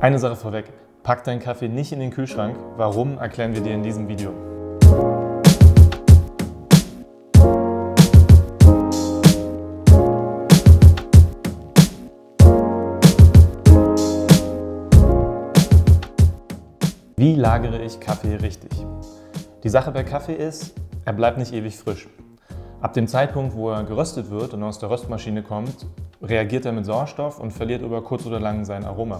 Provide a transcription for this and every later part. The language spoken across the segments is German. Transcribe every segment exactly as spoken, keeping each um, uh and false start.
Eine Sache vorweg, pack deinen Kaffee nicht in den Kühlschrank. Warum, erklären wir dir in diesem Video. Wie lagere ich Kaffee richtig? Die Sache bei Kaffee ist, er bleibt nicht ewig frisch. Ab dem Zeitpunkt, wo er geröstet wird und aus der Röstmaschine kommt, reagiert er mit Sauerstoff und verliert über kurz oder lang sein Aroma.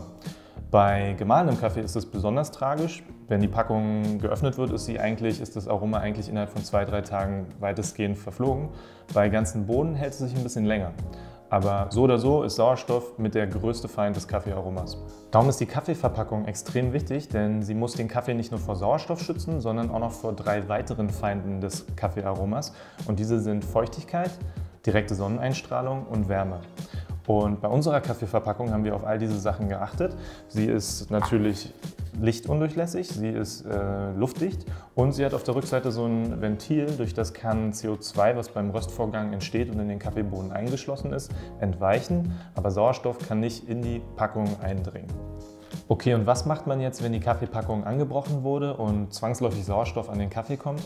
Bei gemahlenem Kaffee ist es besonders tragisch. Wenn die Packung geöffnet wird, ist, sie eigentlich, ist das Aroma eigentlich innerhalb von zwei, drei Tagen weitestgehend verflogen. Bei ganzen Bohnen hält es sich ein bisschen länger. Aber so oder so ist Sauerstoff mit der größte Feind des Kaffeearomas. Darum ist die Kaffeeverpackung extrem wichtig, denn sie muss den Kaffee nicht nur vor Sauerstoff schützen, sondern auch noch vor drei weiteren Feinden des Kaffeearomas. Und diese sind Feuchtigkeit, direkte Sonneneinstrahlung und Wärme. Und bei unserer Kaffeeverpackung haben wir auf all diese Sachen geachtet. Sie ist natürlich lichtundurchlässig, sie ist äh, luftdicht und sie hat auf der Rückseite so ein Ventil, durch das kann C O zwei, was beim Röstvorgang entsteht und in den Kaffeebohnen eingeschlossen ist, entweichen, aber Sauerstoff kann nicht in die Packung eindringen. Okay, und was macht man jetzt, wenn die Kaffeepackung angebrochen wurde und zwangsläufig Sauerstoff an den Kaffee kommt?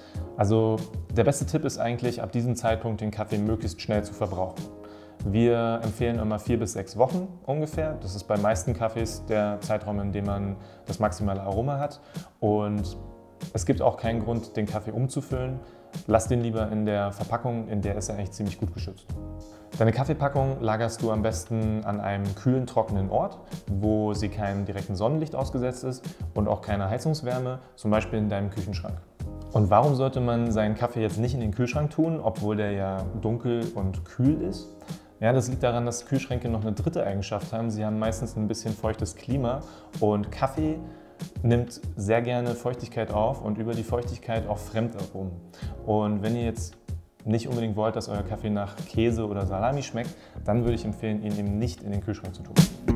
Also der beste Tipp ist eigentlich, ab diesem Zeitpunkt den Kaffee möglichst schnell zu verbrauchen. Wir empfehlen immer vier bis sechs Wochen ungefähr. Das ist bei meisten Kaffees der Zeitraum, in dem man das maximale Aroma hat. Und es gibt auch keinen Grund, den Kaffee umzufüllen. Lass den lieber in der Verpackung, in der ist er eigentlich ziemlich gut geschützt. Deine Kaffeepackung lagerst du am besten an einem kühlen, trockenen Ort, wo sie keinem direkten Sonnenlicht ausgesetzt ist und auch keiner Heizungswärme, zum Beispiel in deinem Küchenschrank. Und warum sollte man seinen Kaffee jetzt nicht in den Kühlschrank tun, obwohl der ja dunkel und kühl ist? Ja, das liegt daran, dass Kühlschränke noch eine dritte Eigenschaft haben. Sie haben meistens ein bisschen feuchtes Klima und Kaffee nimmt sehr gerne Feuchtigkeit auf und über die Feuchtigkeit auch Fremdaromen. Und wenn ihr jetzt nicht unbedingt wollt, dass euer Kaffee nach Käse oder Salami schmeckt, dann würde ich empfehlen, ihn eben nicht in den Kühlschrank zu tun.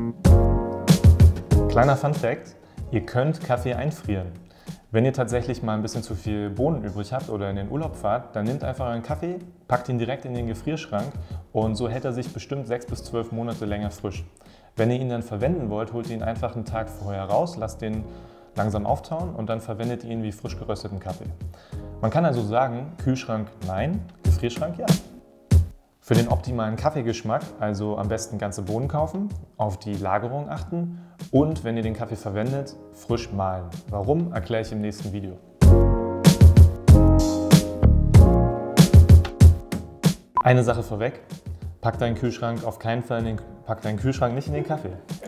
Kleiner Funfact: Ihr könnt Kaffee einfrieren. Wenn ihr tatsächlich mal ein bisschen zu viel Bohnen übrig habt oder in den Urlaub fahrt, dann nehmt einfach euren Kaffee, packt ihn direkt in den Gefrierschrank und so hält er sich bestimmt sechs bis zwölf Monate länger frisch. Wenn ihr ihn dann verwenden wollt, holt ihr ihn einfach einen Tag vorher raus, lasst den langsam auftauen und dann verwendet ihr ihn wie frisch gerösteten Kaffee. Man kann also sagen, Kühlschrank nein, Gefrierschrank ja. Für den optimalen Kaffeegeschmack also am besten ganze Bohnen kaufen, auf die Lagerung achten und wenn ihr den Kaffee verwendet, frisch mahlen. Warum, erkläre ich im nächsten Video. Eine Sache vorweg, pack deinen Kühlschrank auf keinen Fall in den, pack deinen Kühlschrank nicht in den Kaffee.